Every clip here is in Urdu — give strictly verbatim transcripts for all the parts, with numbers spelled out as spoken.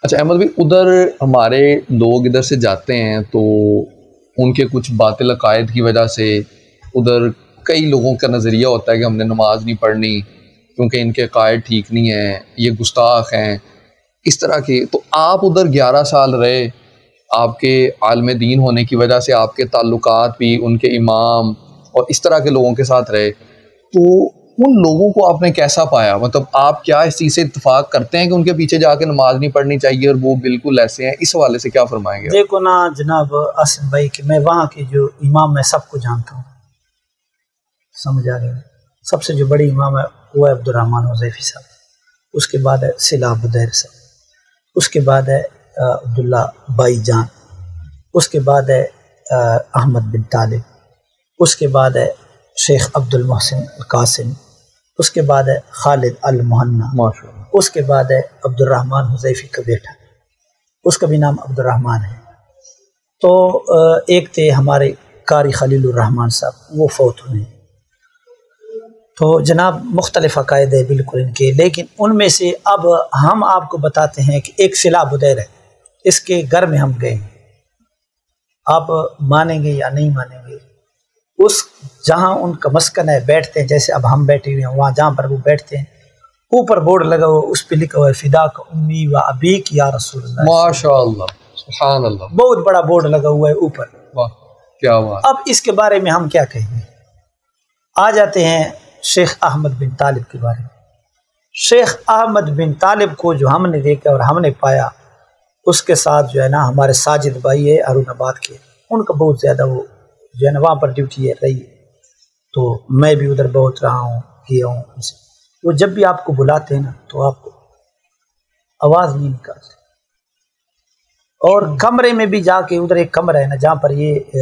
اچھا احمد بھائی، ادھر ہمارے لوگ ادھر سے جاتے ہیں تو ان کے کچھ باطل عقائد کی وجہ سے ادھر کئی لوگوں کا نظریہ ہوتا ہے کہ ہم نے نماز نہیں پڑھنی کیونکہ ان کے عقائد ٹھیک نہیں ہیں، یہ گستاخ ہیں اس طرح کے. تو آپ ادھر گیارہ سال رہے، آپ کے عالم دین ہونے کی وجہ سے آپ کے تعلقات بھی ان کے امام اور اس طرح کے لوگوں کے ساتھ رہے، تو ان لوگوں کو آپ نے کیسا پایا؟ مطلب آپ کیا اس چیز سے اتفاق کرتے ہیں کہ ان کے پیچھے جا کے نماز نہیں پڑھنی چاہیے اور وہ بالکل ایسے ہیں؟ اس حوالے سے کیا فرمائیں گے؟ دیکھو نا جناب آصف بھائی کہ میں وہاں کے جو امام میں سب کو جانتا ہوں، سمجھ آ رہے ہیں. سب سے جو بڑی امام ہے وہ ہے عبد الرحمن حذیفی صاحب، اس کے بعد ہے صلاح بدیر صاحب، اس کے بعد ہے عبداللہ بائی جان، اس کے بعد ہے احمد بن طالب، اس کے بعد ہے شیخ عبد المحسن القاسم، اس کے بعد ہے خالد المہنا، اس کے بعد ہے عبد الرحمن حذیفی کا بیٹا، اس کا بھی نام عبد الرحمن ہے. تو ایک تھے ہمارے قاری خلیل الرحمن صاحب، وہ فوت ہوئے. تو جناب مختلف عقائد ہے بالکل ان کے، لیکن ان میں سے اب ہم آپ کو بتاتے ہیں کہ ایک صلاح بدیر ہے، اس کے گھر میں ہم گئے، آپ مانیں گے یا نہیں مانیں گے، اس جہاں ان کا مسکن ہے بیٹھتے ہیں، جیسے اب ہم بیٹھے ہوئے ہیں وہاں جہاں پر وہ بیٹھتے ہیں، اوپر بورڈ لگا ہوا، اس پہ لکھا ہوا ہے فدا کا امی و ابیک یا رسول اللہ. ماشاء اللہ، سبحان اللہ، بہت بڑا بورڈ لگا ہوا ہے اوپر. واہ کیا بات. اب اس کے بارے میں ہم کیا کہیں گے؟ آ جاتے ہیں شیخ احمد بن طالب کے بارے میں. شیخ احمد بن طالب کو جو ہم نے دیکھا اور ہم نے پایا، اس کے ساتھ جو ہے نا ہمارے ساجد بھائی ہے ہارون آباد کے، ان کا بہت زیادہ وہ جو ہے نا وہاں پر ڈیوٹی ہے رہی ہے، تو میں بھی ادھر بہت رہا ہوں کیا ہوں ان سے. وہ جب بھی آپ کو بلاتے ہیں نا تو آپ کو آواز نہیں نکالتے، اور کمرے میں بھی جا کے، ادھر ایک کمرہ ہے نا جہاں پر یہ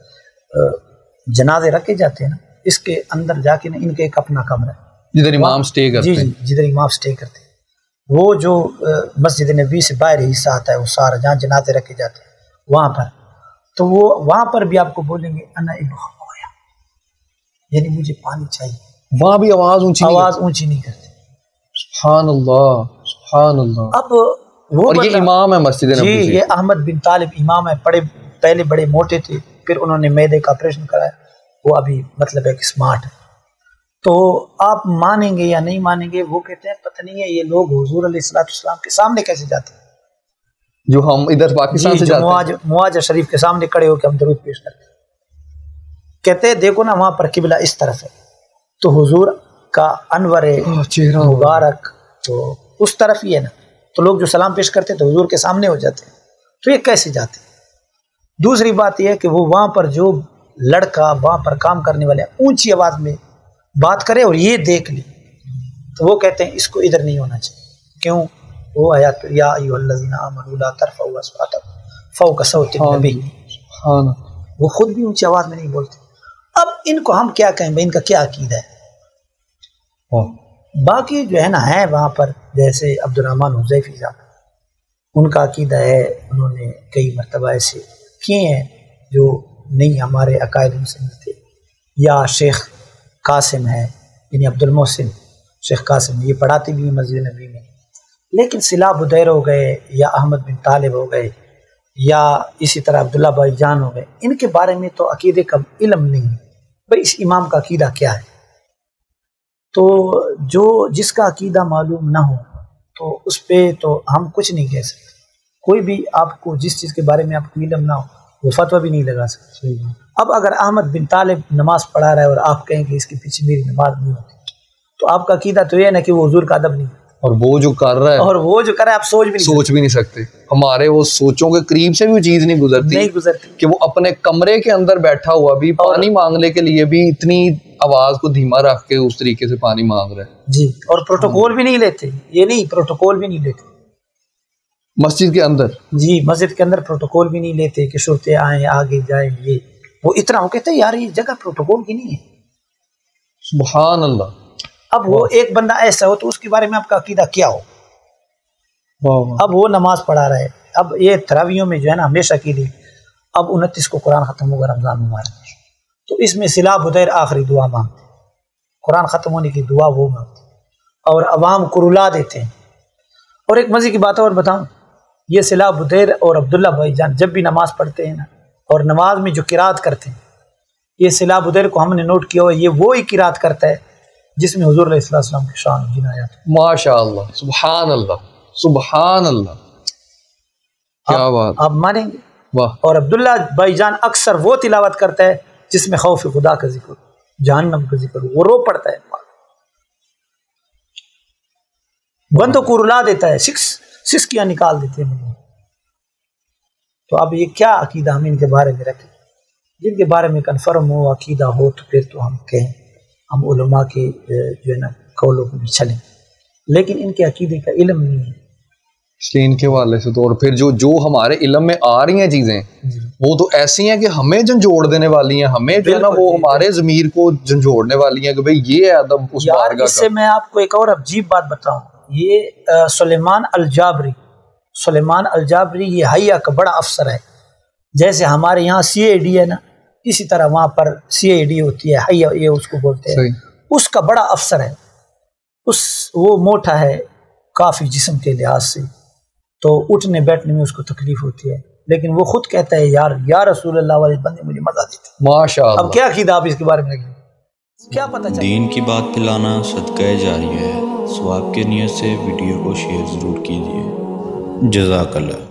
جنازے رکھے جاتے ہیں نا، اس کے اندر جا کے نا ان کے ایک اپنا کمرہ ہے جدھر امام سٹے کرتے ہیں. جی جی جدھر امام سٹے کرتے ہیں. وہ جو مسجد نبی سے باہر حصہ آتا ہے وہ سارا جہاں جنازے رکھے جاتے ہیں وہاں پر، تو وہ وہاں پر بھی آپ کو بولیں گے انا ابن خمویا، یعنی مجھے پانی چاہیے. وہاں بھی آواز اونچی آواز اونچی نہیں کرتے. سبحان اللہ سبحان اللہ. اب وہ اور یہ امام ہے مسجد جی نبوی. یہ احمد بن طالب امام ہے، بڑے پہلے بڑے موٹے تھے، پھر انہوں نے معدے کا آپریشن کرایا، وہ ابھی مطلب ہے کہ اسمارٹ ہے. تو آپ مانیں گے یا نہیں مانیں گے، وہ کہتے ہیں پتہ نہیں ہے یہ لوگ حضور علیہ الصلوۃ والسلام کے سامنے کیسے جاتے ہیں، جو ہم ادھر پاکستان جی سے جو جاتے ہیں مواجہ شریف کے سامنے کھڑے ہو کے ہم درود پیش کرتے ہیں. کہتے ہیں دیکھو نا وہاں پر قبلہ اس طرف ہے، تو حضور کا انور چہرہ مبارک تو اس طرف ہی ہے نا، تو لوگ جو سلام پیش کرتے تو حضور کے سامنے ہو جاتے ہیں، تو یہ کیسے جاتے ہیں؟ دوسری بات یہ ہے کہ وہ وہاں پر جو لڑکا وہاں پر کام کرنے والے اونچی آواز میں بات کرے اور یہ دیکھ لی، تو وہ کہتے ہیں اس کو ادھر نہیں ہونا چاہیے. کیوں؟ وہ آیات یا ایھا الذین آمنوا لا ترفعوا اصواتکم فوق صوت النبی، وہ خود بھی اونچی آواز میں نہیں بولتے. اب ان کو ہم کیا کہیں بھائی، ان کا کیا عقیدہ ہے؟ باقی جو ہے نا ہے وہاں پر جیسے عبد الرحمن حذیفی صاحب، ان کا عقیدہ ہے، انہوں نے کئی مرتبہ ایسے کیے ہیں جو نہیں ہمارے عقائد ان سے ملتے. یا شیخ قاسم ہے، یعنی عبد المحسن شیخ قاسم، یہ پڑھاتے بھی ہیں مسجد نبوی میں. لیکن صلاح بدیر ہو گئے یا احمد بن طالب ہو گئے یا اسی طرح عبداللہ بائی جان ہو گئے، ان کے بارے میں تو عقیدے کا علم نہیں ہے بھائی اس امام کا عقیدہ کیا ہے. تو جو جس کا عقیدہ معلوم نہ ہو تو اس پہ تو ہم کچھ نہیں کہہ سکتے. کوئی بھی آپ کو جس چیز کے بارے میں آپ کو علم نہ ہو وہ فتویٰ بھی نہیں لگا سکتے. اب اگر احمد بن طالب نماز پڑھا رہا ہے اور آپ کہیں کہ اس کے پیچھے میری نماز نہیں ہوتی، تو آپ کا عقیدہ تو یہ ہے نا کہ وہ حضور کا ادب نہیں، اور وہ جو کر رہا ہے اور وہ جو کر رہا ہے آپ سوچ بھی نہیں سوچ بھی نہیں سکتے. ہمارے وہ سوچوں کے قریب سے بھی وہ چیز نہیں گزرتی نہیں گزرتی کہ وہ اپنے کمرے کے اندر بیٹھا ہوا بھی پانی مانگنے کے لیے بھی اتنی آواز کو دھیما رکھ کے اس طریقے سے پانی مانگ رہا ہے. جی، اور پروٹوکول بھی نہیں لیتے، یہ نہیں پروٹوکول بھی نہیں لیتے مسجد کے اندر. جی مسجد کے اندر پروٹوکول بھی نہیں لیتے کہ شرطے آئیں آگے جائیں. یہ وہ اتنا وہ کہتے ہیں یار یہ جگہ پروٹوکول کی نہیں ہے. سبحان اللہ. اب وہ ایک بندہ ایسا ہو تو اس کے بارے میں آپ کا عقیدہ کیا ہو؟ اب وہ نماز پڑھا رہا ہے، اب یہ تراویحوں میں جو ہے نا ہمیشہ کے لیے اب انتیس کو قرآن ختم ہوگا رمضان مبارک، تو اس میں صلاح بدیر آخری دعا مانگتے، قرآن ختم ہونے کی دعا وہ مانگتے اور عوام کو رلا دیتے ہیں. اور ایک مزے کی بات اور بتاؤں، یہ صلاح بدیر اور عبداللہ بھائی جان جب بھی نماز پڑھتے ہیں نا اور نماز میں جو قرات کرتے ہیں، یہ صلاح بدیر کو ہم نے نوٹ کیا ہوا، یہ وہی قرات کرتا ہے جس میں حضور علیہ السلام کی شان جن آیات۔ ماشاء اللہ، سبحان اللہ، سبحان اللہ، کیا بات، آپ مانیں گے؟ واہ۔ اور عبداللہ بھائی جان اکثر وہ تلاوت کرتا ہے جس میں خوف خدا کا ذکر، جہنم کا ذکر، وہ رو پڑتا ہے، بندوں کو رلا دیتا ہے، سکس سکسکیاں نکال دیتے ہیں۔ تو اب یہ کیا عقیدہ ہم ان کے بارے میں رکھیں؟ جن کے بارے میں کنفرم ہو عقیدہ ہو تو پھر تو ہم کہیں، ہم علماء کے جو ہے نا قولوں پہ بھی چلیں، لیکن ان کے عقیدے کا علم نہیں ہے، اس لیے ان کے حوالے سے تو، اور پھر جو جو ہمارے علم میں آ رہی ہیں چیزیں وہ تو ایسی ہیں کہ ہمیں جھنجھوڑ دینے والی ہیں، ہمیں جو ہے نا وہ ہمارے ضمیر کو جھنجھوڑنے والی ہیں کہ بھئی یہ ادب اس بارگاہ کا۔ اس سے میں آپ کو ایک اور عجیب بات بتاؤں، یہ سلیمان الجابری، سلیمان الجابری یہ حیا کا بڑا افسر ہے، جیسے ہمارے یہاں سی اے ڈی ہے نا، اسی طرح وہاں پر سی اے ڈی ہوتی ہے، حیا یہ اس کو بولتے ہیں، اس کا بڑا افسر ہے، اس وہ موٹا ہے کافی جسم کے لحاظ سے، تو اٹھنے بیٹھنے میں اس کو تکلیف ہوتی ہے، لیکن وہ خود کہتا ہے یار یا رسول اللہ والے بندے مجھے مزہ دیتے۔ ماشاء اللہ۔ اب کیا عقیدہ آپ اس کے بارے میں لگے، کیا پتہ چلے؟ دین کی بات پھیلانا صدقہ جاریہ ہے، ثواب کی نیت سے ویڈیو کو شیئر ضرور کیجیے۔ جزاک اللہ۔